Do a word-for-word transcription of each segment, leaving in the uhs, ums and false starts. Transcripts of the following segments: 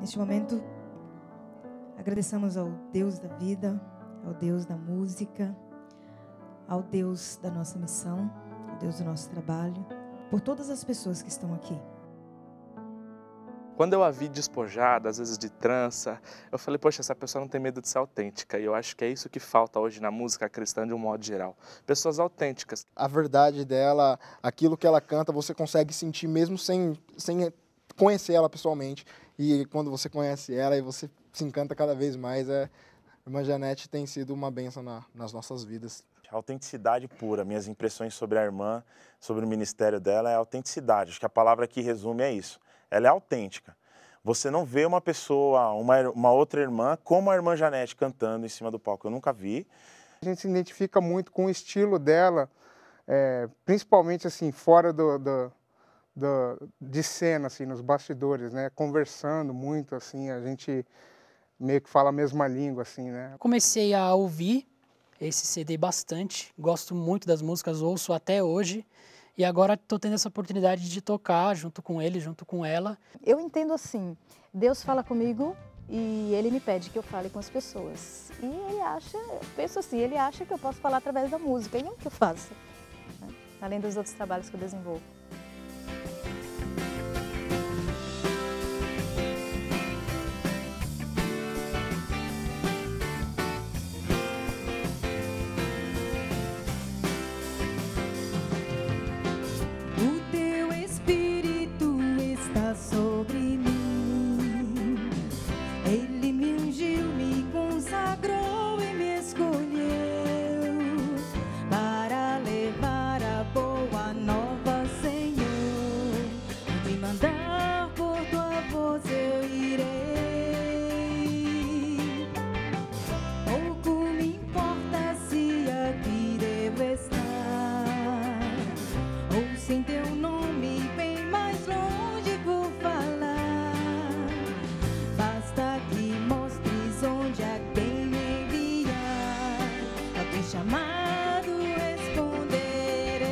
Neste momento, agradeçamos ao Deus da vida, ao Deus da música, ao Deus da nossa missão, ao Deus do nosso trabalho, por todas as pessoas que estão aqui. Quando eu a vi despojada, às vezes de trança, eu falei, poxa, essa pessoa não tem medo de ser autêntica. E eu acho que é isso que falta hoje na música cristã de um modo geral. Pessoas autênticas. A verdade dela, aquilo que ela canta, você consegue sentir mesmo sem, sem conhecer ela pessoalmente. E quando você conhece ela e você se encanta cada vez mais, é, a irmã Janete tem sido uma bênção na, nas nossas vidas. A autenticidade pura, minhas impressões sobre a irmã, sobre o ministério dela é a autenticidade. Acho que a palavra que resume é isso. Ela é autêntica. Você não vê uma pessoa, uma, uma outra irmã, como a irmã Janete cantando em cima do palco. Eu nunca vi. A gente se identifica muito com o estilo dela, é, principalmente assim, fora do, do, do, de cena, assim, nos bastidores, né? Conversando muito, assim, a gente meio que fala a mesma língua, assim, né? Comecei a ouvir esse C D bastante, gosto muito das músicas, ouço até hoje. E agora estou tendo essa oportunidade de tocar junto com ele, junto com ela. Eu entendo assim, Deus fala comigo e Ele me pede que eu fale com as pessoas. E Ele acha, eu penso assim, Ele acha que eu posso falar através da música, e é o que eu faço, né? Além dos outros trabalhos que eu desenvolvo. Sobre mim, Ele me ungiu, me consagrou e me escolheu para levar a boa nova, Senhor. Me mandar por tua voz eu irei. Pouco me importa se aqui devo estar ou sem teu nome bem mais longe. Chamado responderei.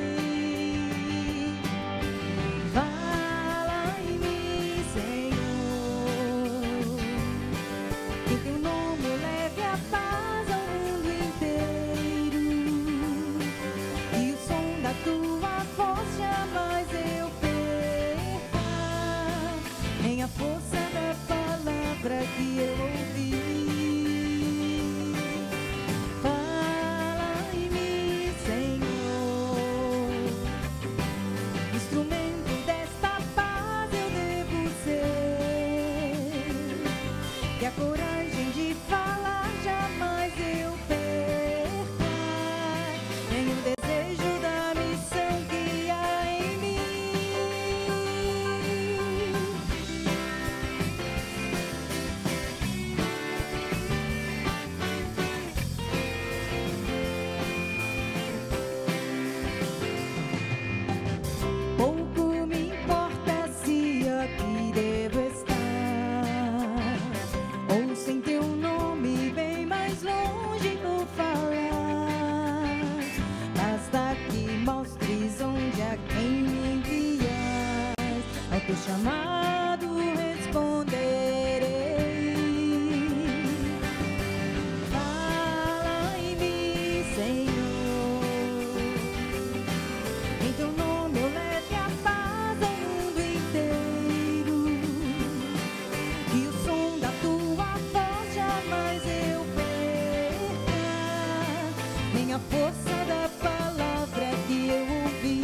Fala em mim, Senhor, que teu nome leve a paz ao mundo inteiro, e o som da tua voz jamais eu perca, nem a força da palavra que eu ouvi. E a coragem de falar jamais eu perca, nem o desejo da missão que há em mim. Pouco me importa se aqui devo estar ou sem teu nome bem mais longe vou falar. Basta que mostres onde a quem me envias, ao teu chamado responderei. Fala em mim, Senhor, em teu nome eu leve a paz ao mundo inteiro, e o som da tua voz jamais eu perca, nem a força da palavra que eu ouvi.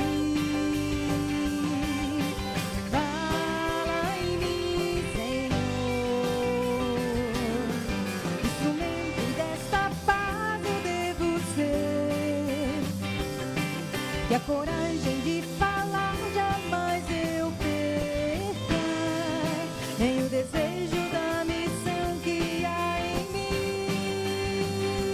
Fala em mim, Senhor, instrumento desta paz eu devo ser, e a coragem de falar jamais eu perca, nem o desejo da missão que há em mim.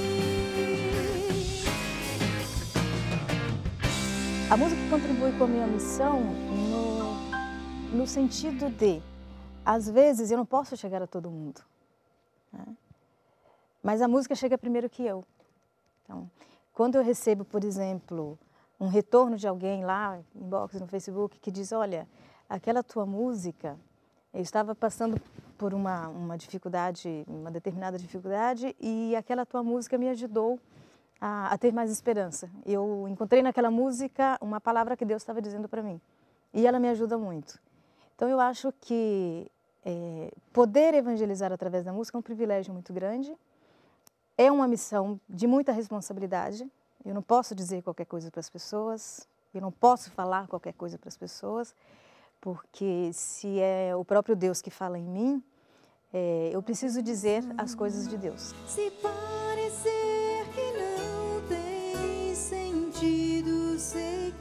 A música contribui com a minha missão no, no sentido de, às vezes, eu não posso chegar a todo mundo, né? Mas a música chega primeiro que eu. Então, quando eu recebo, por exemplo, um retorno de alguém lá, inbox no Facebook, que diz, olha, aquela tua música, eu estava passando por uma, uma dificuldade, uma determinada dificuldade, e aquela tua música me ajudou a, a ter mais esperança. Eu encontrei naquela música uma palavra que Deus estava dizendo para mim, e ela me ajuda muito. Então eu acho que é, poder evangelizar através da música é um privilégio muito grande, é uma missão de muita responsabilidade. Eu não posso dizer qualquer coisa para as pessoas, eu não posso falar qualquer coisa para as pessoas, porque se é o próprio Deus que fala em mim, é, eu preciso dizer as coisas de Deus. Se parecer que não tem sentido seguir,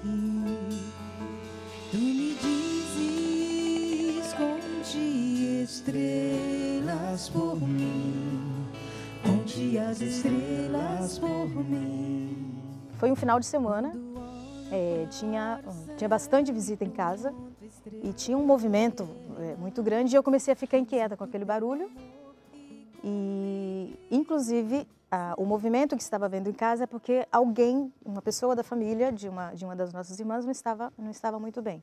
tu me dizes, conte estrelas por mim, conte as estrelas por mim. Foi um final de semana, é, tinha, tinha bastante visita em casa e tinha um movimento é, muito grande e eu comecei a ficar inquieta com aquele barulho. E, inclusive, a, o movimento que estava havendo em casa é porque alguém, uma pessoa da família de uma, de uma das nossas irmãs não estava, não estava muito bem.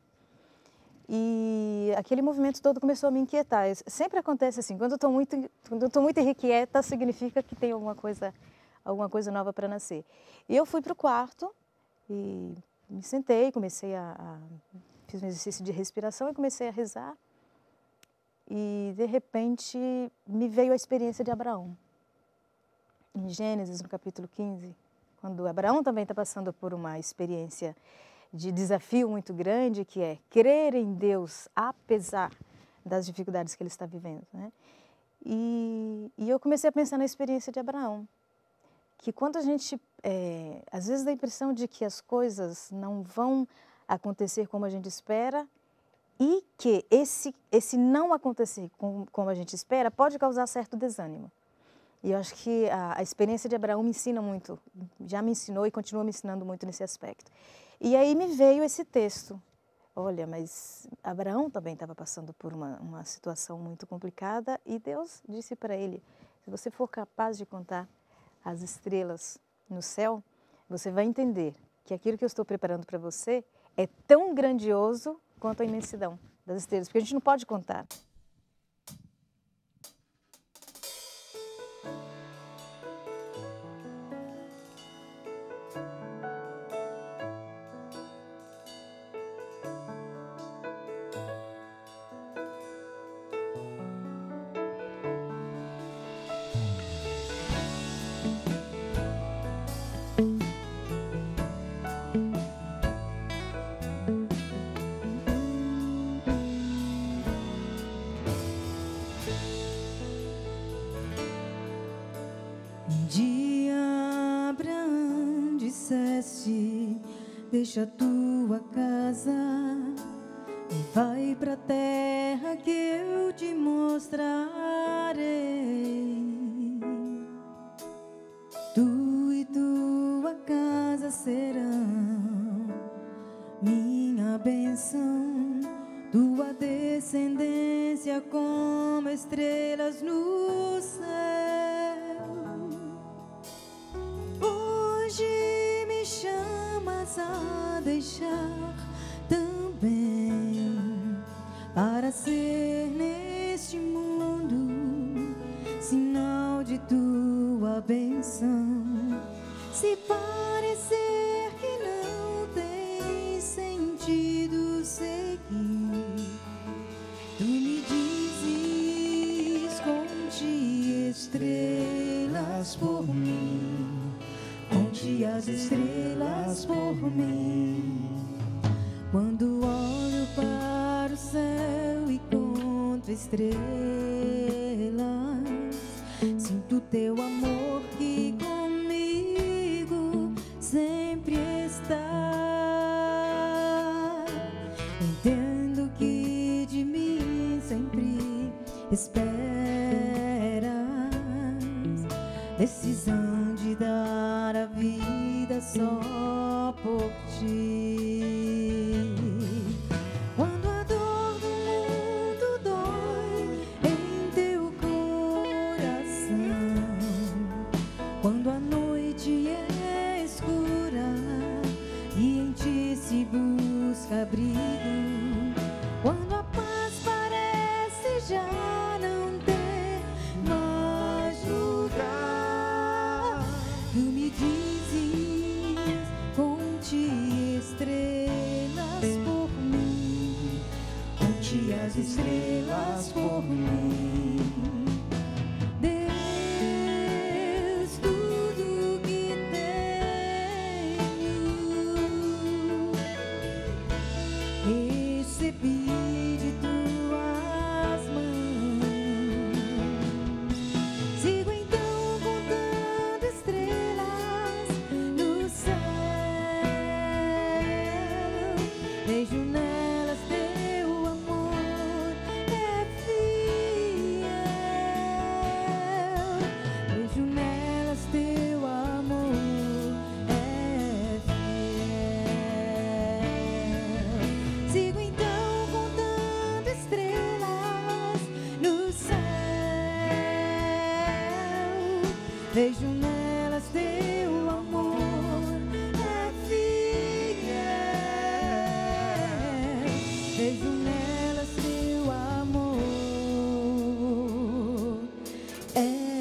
E aquele movimento todo começou a me inquietar. Sempre acontece assim, quando eu estou muito, quando eu estou muito irrequieta, significa que tem alguma coisa, alguma coisa nova para nascer. E eu fui para o quarto e me sentei, comecei a, a... fiz um exercício de respiração e comecei a rezar. E, de repente, me veio a experiência de Abraão. Em Gênesis, no capítulo quinze, quando Abraão também está passando por uma experiência de desafio muito grande, que é crer em Deus, apesar das dificuldades que ele está vivendo, né? E, e eu comecei a pensar na experiência de Abraão, que quando a gente, é, às vezes dá a impressão de que as coisas não vão acontecer como a gente espera, e que esse, esse não acontecer como, como a gente espera pode causar certo desânimo. E eu acho que a, a experiência de Abraão me ensina muito, já me ensinou e continua me ensinando muito nesse aspecto. E aí me veio esse texto. Olha, mas Abraão também estava passando por uma, uma situação muito complicada e Deus disse para ele, se você for capaz de contar as estrelas no céu, você vai entender que aquilo que eu estou preparando para você é tão grandioso quanto a imensidão das estrelas, porque a gente não pode contar. Um dia Abraão disseste, deixa a tua casa e vai pra terra que eu te mostrarei. Tu e tua casa serão minha bênção, tua descendência como estrelas no céu. Hoje me chamas a deixar também para ser neste mundo sinal de tua bênção. Se parecer que não tem sentido seguir, tu me dizes, conte estrelas por mim, conte as estrelas por mim. Quando olho para o céu e conto estrelas, sinto teu amor que comigo sempre está. Entendo que de mim sempre esperas decisão de dar a vida só por ti. Quando a dor do mundo dói em teu coração, quando a noite é escura e em ti se busca abrigo, quando a paz parece já não noite as estrelas por mim. Deus, tudo que tenho recebi de tuas mãos. Sigo então contando estrelas no céu. Vejo nelas teu amor é fiel. Vejo nelas teu amor é fiel. Sigo então contando estrelas no céu. Vejo nelas teu amor é fiel. Vejo nelas teu amor é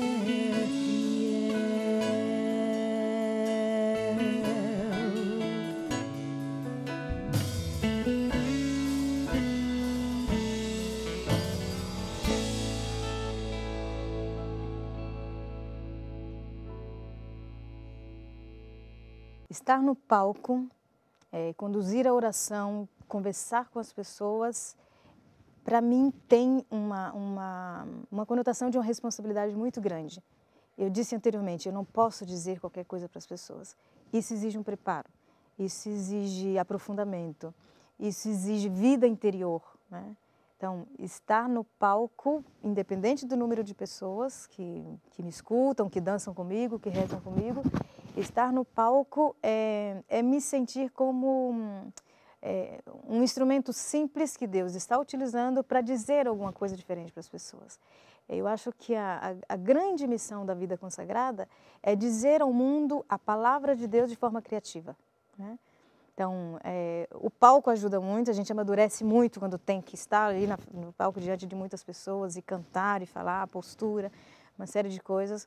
Estar no palco, é, conduzir a oração, conversar com as pessoas, para mim tem uma, uma, uma conotação de uma responsabilidade muito grande. Eu disse anteriormente, eu não posso dizer qualquer coisa para as pessoas. Isso exige um preparo, isso exige aprofundamento, isso exige vida interior, né? Então, estar no palco, independente do número de pessoas que, que me escutam, que dançam comigo, que rezam comigo, estar no palco é, é me sentir como um, é, um instrumento simples que Deus está utilizando para dizer alguma coisa diferente para as pessoas. Eu acho que a, a, a grande missão da vida consagrada é dizer ao mundo a palavra de Deus de forma criativa, né? Então, é, o palco ajuda muito, a gente amadurece muito quando tem que estar ali na, no palco diante de muitas pessoas e cantar e falar, a postura, uma série de coisas.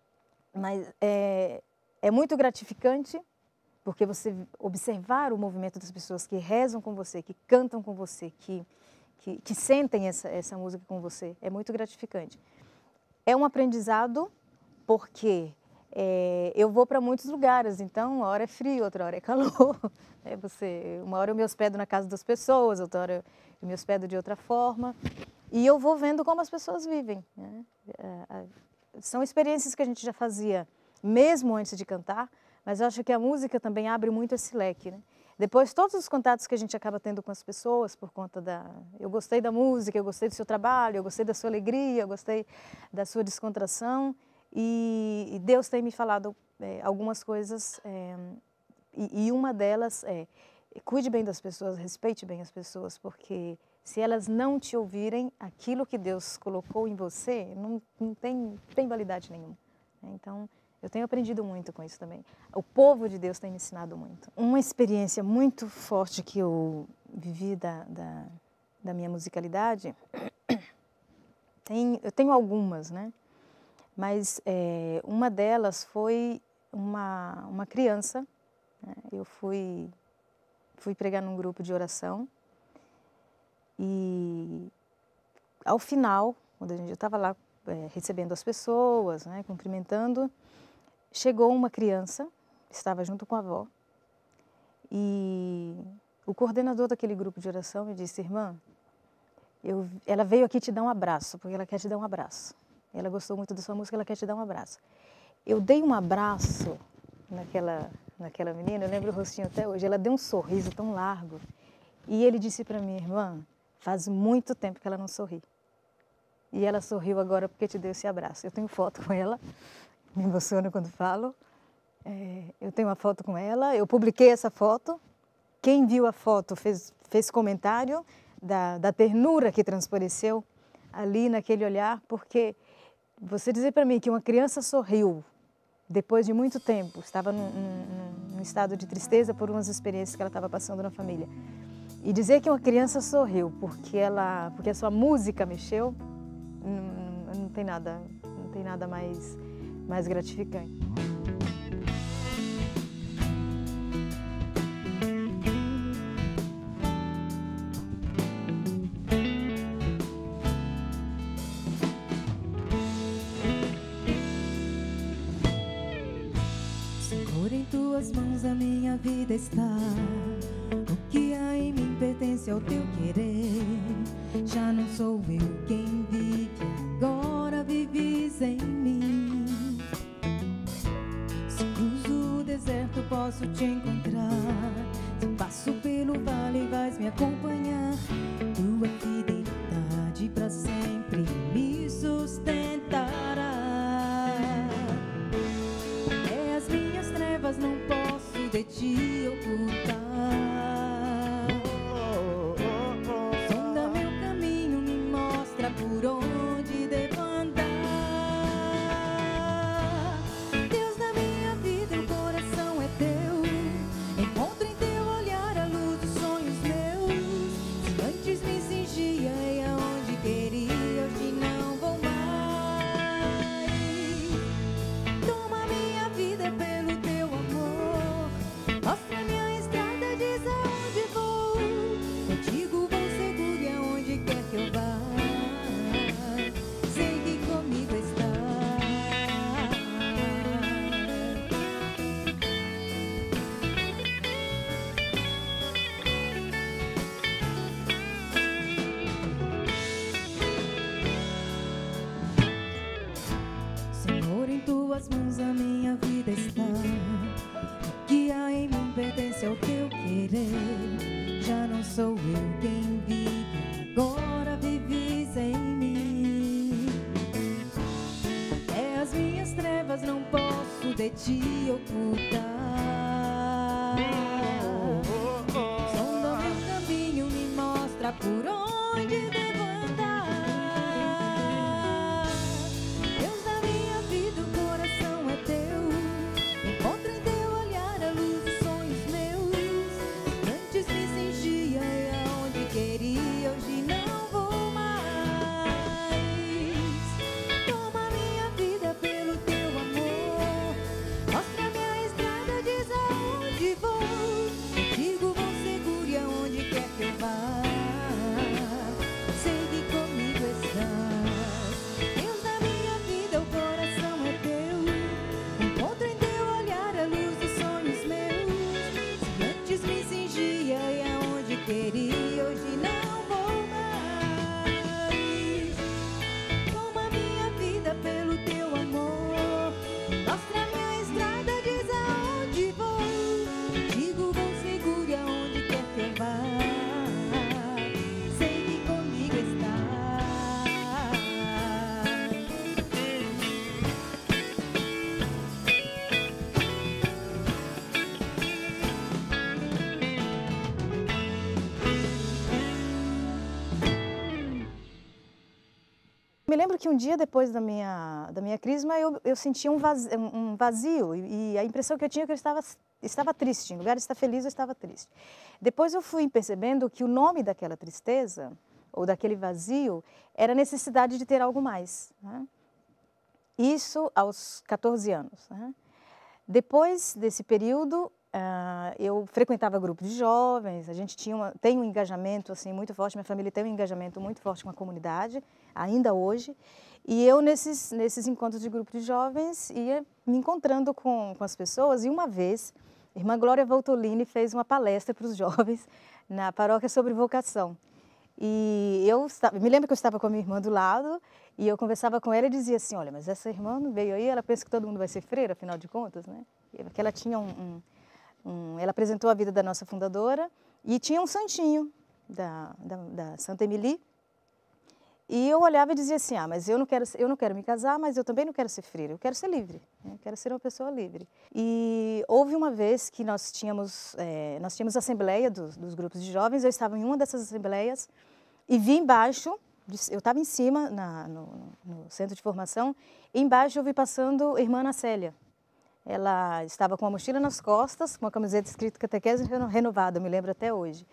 Mas é, é muito gratificante, porque você observar o movimento das pessoas que rezam com você, que cantam com você, que, que, que sentem essa, essa música com você, é muito gratificante. É um aprendizado, porque é, eu vou para muitos lugares, então uma hora é frio, outra hora é calor. É você, uma hora eu me hospedo na casa das pessoas, outra hora eu me hospedo de outra forma. E eu vou vendo como as pessoas vivem, né? É, são experiências que a gente já fazia mesmo antes de cantar, mas eu acho que a música também abre muito esse leque, né? Depois, todos os contatos que a gente acaba tendo com as pessoas por conta da... Eu gostei da música, eu gostei do seu trabalho, eu gostei da sua alegria, eu gostei da sua descontração, e, e Deus tem me falado é, algumas coisas, é, e, e uma delas é: cuide bem das pessoas, respeite bem as pessoas, porque se elas não te ouvirem, aquilo que Deus colocou em você não, não tem, tem validade nenhuma. Então, eu tenho aprendido muito com isso também. O povo de Deus tem me ensinado muito. Uma experiência muito forte que eu vivi da, da, da minha musicalidade, tem, eu tenho algumas, né? Mas é, uma delas foi uma, uma criança, né? Eu fui, fui pregar num grupo de oração e, ao final, quando a gente, eu estava lá é, recebendo as pessoas, né, cumprimentando, chegou uma criança, estava junto com a avó, e o coordenador daquele grupo de oração me disse: irmã, eu, ela veio aqui te dar um abraço, porque ela quer te dar um abraço. Ela gostou muito da sua música, ela quer te dar um abraço. Eu dei um abraço naquela, naquela menina, eu lembro o rostinho até hoje, ela deu um sorriso tão largo. E ele disse para mim: irmã, faz muito tempo que ela não sorri. E ela sorriu agora porque te deu esse abraço. Eu tenho foto com ela, me emociono quando falo. É, eu tenho uma foto com ela, eu publiquei essa foto. Quem viu a foto fez, fez comentário da, da ternura que transpareceu ali naquele olhar, porque você dizer para mim que uma criança sorriu depois de muito tempo, estava num, num, num estado de tristeza por umas experiências que ela estava passando na família, e dizer que uma criança sorriu porque, ela, porque a sua música mexeu, não, não tem nada, não tem nada mais, mais gratificante. mãos a minha vida está. O que há em mim pertence ao teu querer. Já não sou eu quem vive, agora vives em mim. Se cruzo o deserto posso te encontrar. Se passo pelo vale vais me acompanhar. Tua fidelidade pra sempre me sustentará. Até as minhas trevas não posso de ti ocultar. Sonda meu caminho, me mostra por onde devo andar. Deus da minha vida, o coração é teu. Encontro em teu olhar a luz dos sonhos meus. Se antes me cingia e aonde queria, hoje não vou mais. Toma minha vida pelo teu amor. Mostra minha estrada, diz aonde vou. Contigo vou seguro e aonde quer que eu vá. Sei que comigo está. Senhor, em tuas mãos a minha vida está. O que há em mim pertence ao teu querer. Já não sou eu quem vive, agora vives em mim. Até as minhas trevas não posso de ti ocultar. Sonda meu caminho, me mostra por onde devo andar. Deus da minha vida, o coração é teu. Encontro em teu olhar a luz dos sonhos meus. Antes me cingia e aonde queria, hoje não vou mais. Toma minha vida pelo teu amor. Mostra minha estrada, diz aonde vou. Contigo vou seguro e aonde quer que eu vá. Sei que comigo estás. Deus da minha vida, o coração é teu. Encontro em teu olhar a luz dos sonhos meus. Se antes me cingia e aonde queria, hoje não vou mais. Toma minha vida pelo teu amor. Mostra minha estrada, diz aonde vou. Contigo vou seguro e aonde quer que eu vá. Sei que comigo estás. Me lembro que um dia depois da minha, da minha crisma, eu, eu sentia um vazio, um vazio e, e a impressão que eu tinha é que eu estava, estava triste. Em lugar de estar feliz, eu estava triste. Depois eu fui percebendo que o nome daquela tristeza, ou daquele vazio, era a necessidade de ter algo mais, né? Isso aos quatorze anos, né? Depois desse período, ah, eu frequentava grupo de jovens, a gente tinha uma, tem um engajamento assim, muito forte, minha família tem um engajamento muito forte com a comunidade, ainda hoje. E eu, nesses, nesses encontros de grupo de jovens, ia me encontrando com, com as pessoas. E uma vez, a irmã Glória Voltolini fez uma palestra para os jovens na paróquia sobre vocação. E eu me lembro que eu estava com a minha irmã do lado e eu conversava com ela e dizia assim, olha, mas essa irmã não veio aí, ela pensa que todo mundo vai ser freira, afinal de contas, né? Porque ela tinha um, um, um... Ela apresentou a vida da nossa fundadora e tinha um santinho da, da, da Santa Emily. E eu olhava e dizia assim, ah, mas eu não quero, eu não quero me casar, mas eu também não quero ser freira, eu quero ser livre, né? Eu quero ser uma pessoa livre. E houve uma vez que nós tínhamos, é, nós tínhamos assembleia dos, dos grupos de jovens, eu estava em uma dessas assembleias e vi embaixo, eu estava em cima, na, no, no centro de formação, e embaixo eu vi passando a irmã Ana Célia. Ela estava com uma mochila nas costas, com uma camiseta escrita Catequese Renovada, eu me lembro até hoje.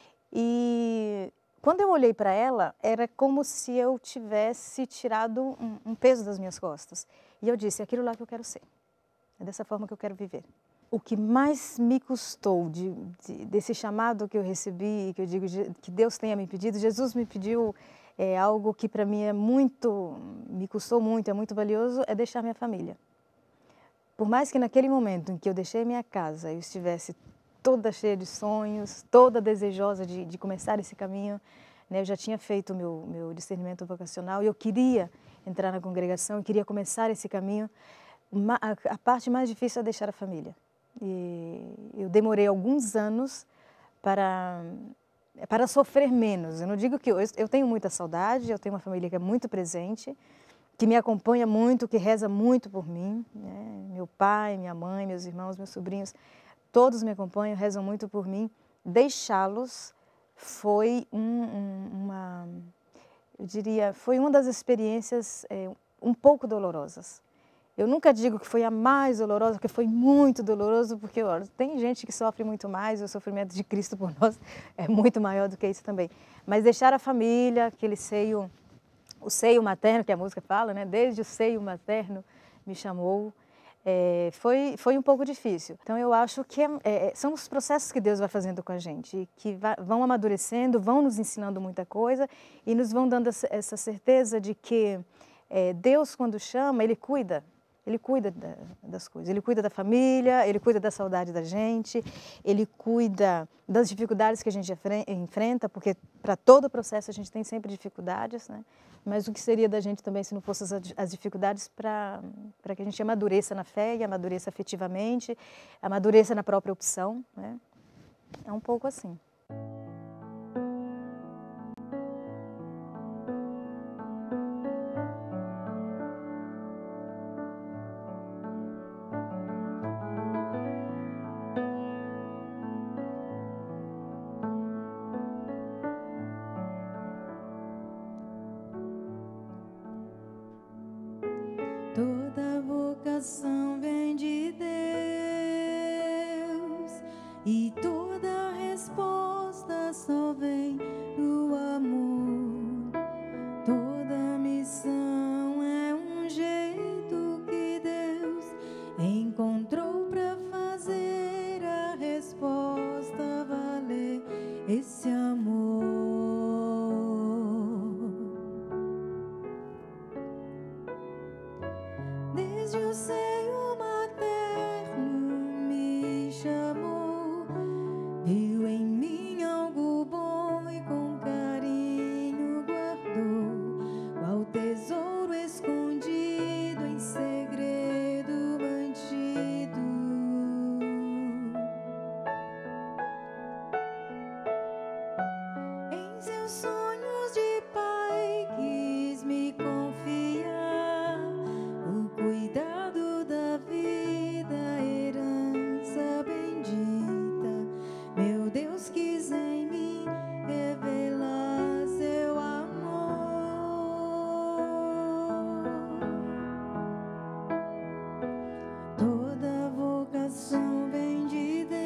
E quando eu olhei para ela, era como se eu tivesse tirado um, um peso das minhas costas. E eu disse, é aquilo lá que eu quero ser. É dessa forma que eu quero viver. O que mais me custou de, de, desse chamado que eu recebi, que eu digo que Deus tenha me pedido, Jesus me pediu é, algo que para mim é muito, me custou muito, é muito valioso, é deixar minha família. por mais que naquele momento em que eu deixei minha casa, eu estivesse toda cheia de sonhos, toda desejosa de, de começar esse caminho, né? Eu já tinha feito o meu, meu discernimento vocacional e eu queria entrar na congregação, eu queria começar esse caminho. A, a parte mais difícil é deixar a família. E eu demorei alguns anos para, para sofrer menos. Eu não digo que eu, eu tenho muita saudade, eu tenho uma família que é muito presente, que me acompanha muito, que reza muito por mim, né? Meu pai, minha mãe, meus irmãos, meus sobrinhos, todos me acompanham, rezam muito por mim. Deixá-los foi um, um, uma, eu diria, foi uma das experiências é, um pouco dolorosas. Eu nunca digo que foi a mais dolorosa, porque foi muito doloroso, porque olha, tem gente que sofre muito mais, o sofrimento de Cristo por nós é muito maior do que isso também. Mas deixar a família, aquele seio, o seio materno, que a música fala, né? Desde o seio materno me chamou, é, foi, foi um pouco difícil. Então eu acho que é, é, são os processos que Deus vai fazendo com a gente, que vai, vão amadurecendo, vão nos ensinando muita coisa e nos vão dando essa certeza de que é, Deus, quando chama, Ele cuida. Ele cuida da, das coisas, ele cuida da família, ele cuida da saudade da gente, ele cuida das dificuldades que a gente enfrenta, porque para todo o processo a gente tem sempre dificuldades, né? Mas o que seria da gente também se não fossem as, as dificuldades para para que a gente amadureça na fé e amadureça afetivamente, amadureça na própria opção, né? É um pouco assim. Toda vocação vem de Deus e toda resposta só vem do amor. Toda missão é um jeito que Deus encontrou para fazer a resposta valer esse amor. Desde o seio materno me chamou, viu em mim algo bom e com carinho guardou, qual tesouro escondido em segredo mantido. Em seus sonhos de pai quis me confiar o cuidado da vida, herança bendita. Meu Deus quis em mim revelar seu amor. Toda vocação vem de Deus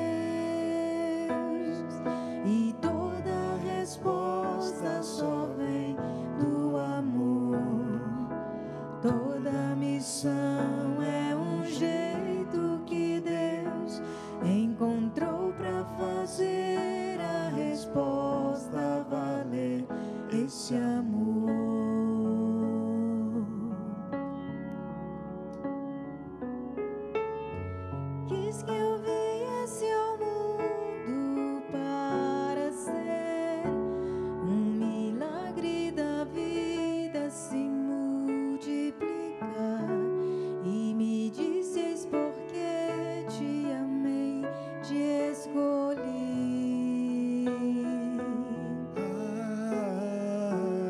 e toda resposta só vem do amor. Toda missão é um jeito que Deus encontrou para fazer a resposta valer esse amor. Quis que eu viesse ao mundo para ser um milagre da vida se multiplicar, e me disseis porque te amei, te escolhi.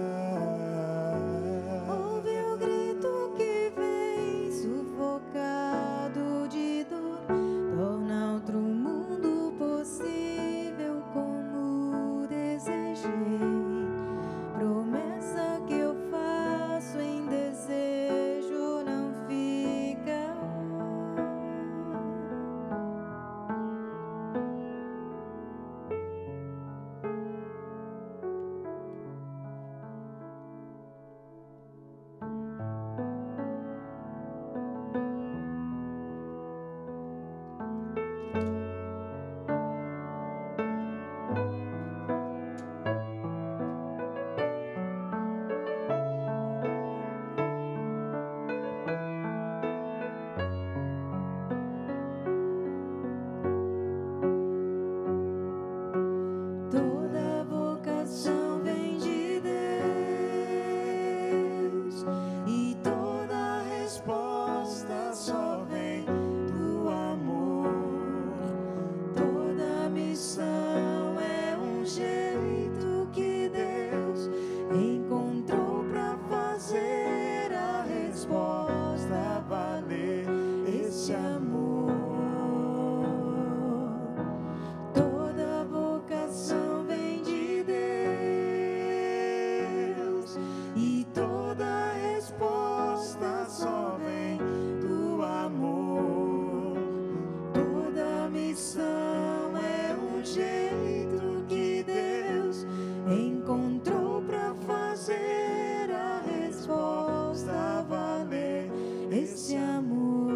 encontrou pra fazer a resposta valer esse amor.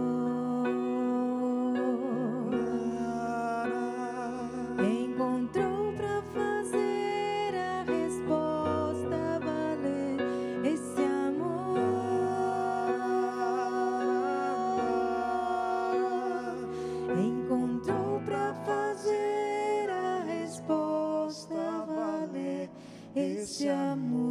Encontrou pra fazer a resposta valer esse amor. Encontrou pra fazer a resposta valer esse amor.